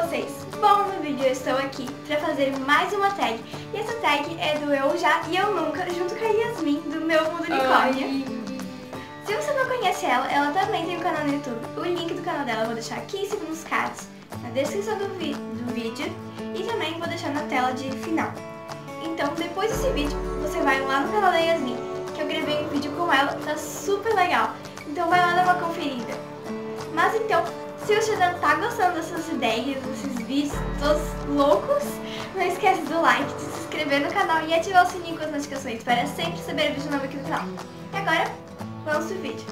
vocês? Bom, no vídeo eu estou aqui para fazer mais uma tag. E essa tag é do Eu Já e Eu Nunca, junto com a Yasmin, do Meu Mundo Unicórnio. Se você não conhece ela também tem um canal no YouTube. O link do canal dela eu vou deixar aqui em cima nos cards, na descrição do vídeo e também vou deixar na tela de final. Então, depois desse vídeo, você vai lá no canal da Yasmin, que eu gravei um vídeo com ela, tá super legal. Então vai lá dar uma conferida. Mas então, se você já tá gostando dessas ideias, desses vídeos todos loucos, não esquece do like, de se inscrever no canal e ativar o sininho com as notificações para sempre receber vídeo novo aqui no canal. E agora, vamos pro vídeo.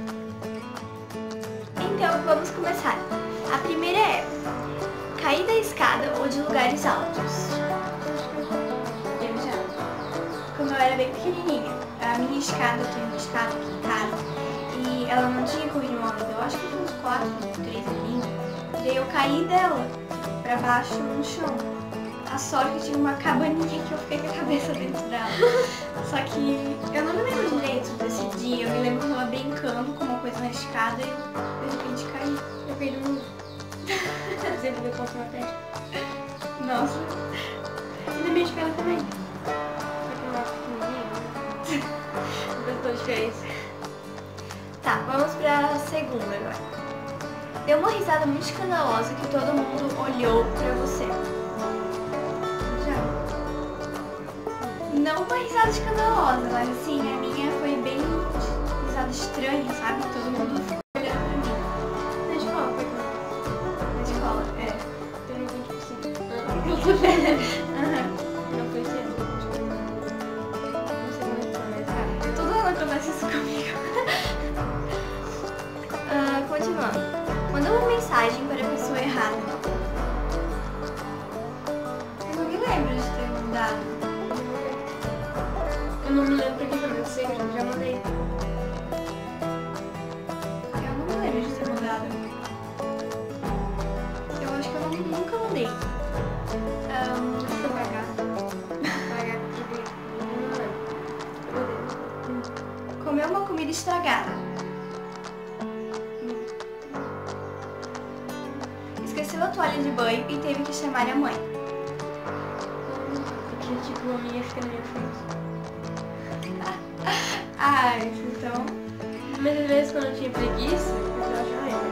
Então, vamos começar. A primeira é cair da escada ou de lugares altos. Eu já. Quando eu era bem pequenininha, a minha escada, eu tenho uma escada aqui em casa, e ela não tinha corrimão ainda, eu acho que tinha uns 4, 3 ali. Daí eu caí dela pra baixo no chão. A sorte que tinha uma cabaninha que eu fiquei com a cabeça dentro dela. Só que eu não me lembro direito desse dia. Eu me lembro que eu tava brincando com uma coisa na escada e eu de repente caí. Eu perdi um exemplo de ponto na testa. Nossa. E na minha escola também. Só que eu acho que não faz toda a diferença. Tá, vamos pra segunda agora. Deu uma risada muito escandalosa que todo mundo olhou pra você. Já. Não uma risada escandalosa, mas assim, a minha foi bem risada estranha, sabe? Todo mundo ficou olhando pra mim. Na escola, foi quando? Na escola, é. Teve um 20%. Não foi cedo. Não sei como é que foi, mas tá. Todo ano acontece isso comigo. Continuando. Mandou uma mensagem para a pessoa errada. Eu não me lembro de ter mandado. Eu não me lembro pra quem foi, mas eu sei que eu já mandei. Eu não me lembro de ter mandado. Eu acho que eu nunca mandei. Deixa eu pagar. Pagar eu não lembro. Comeu uma comida estragada. Esqueceu a toalha de banho e teve que chamar a mãe. Porque tipo, a minha fica na minha frente. Ah, então... Mas às vezes quando eu tinha preguiça, eu achava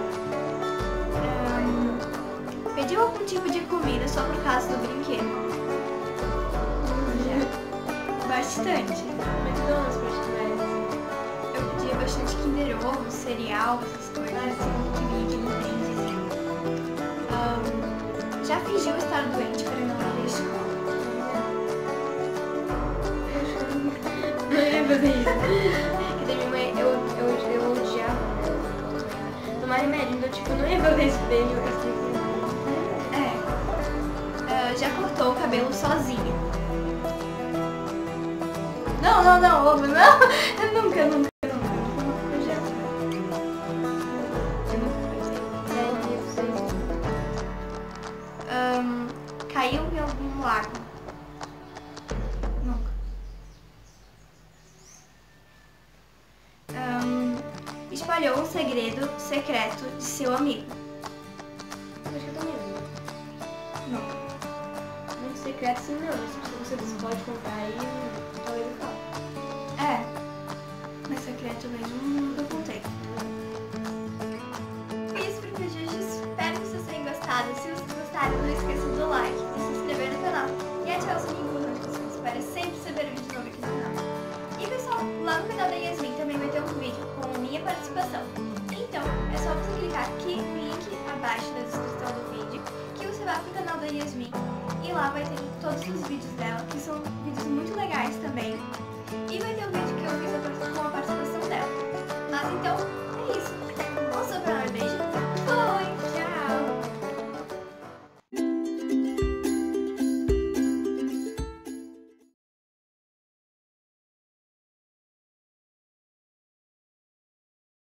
pediu algum tipo de comida só por causa do brinquedo. Bastante. McDonald's pra te dar. Eu pedia bastante Kinder Ovo, cereal, essas coisas assim, que vinha de nutrientes. Já fingiu estar doente para não ir à escola. Não ia fazer isso. Que daí minha mãe, eu odiava tomar remédio, então tipo, não ia fazer isso daí, eu castigo. Já cortou o cabelo sozinha. Não, ovo, não! Eu nunca. Eu já. Eu nunca fazia. Caiu em algum lago. Nunca. Espalhou um segredo secreto de seu amigo. Acho que eu também não. Nunca. Muito secreto assim não, mas se você pode contar aí, talvez eu falo. Mas secreto mesmo nunca contei. Foi isso pro vídeo de hoje. Espero que vocês tenham gostado. Se vocês gostaram, não esqueça do like, de se inscrever no canal e ativar o sininho com as notificações para sempre receber vídeo novo aqui no canal. E pessoal, lá no canal da Yasmin também vai ter um vídeo com a minha participação. Então, é só você clicar aqui no link abaixo da descrição do vídeo que você vai pro canal da Yasmin e lá vai ter todos os vídeos dela que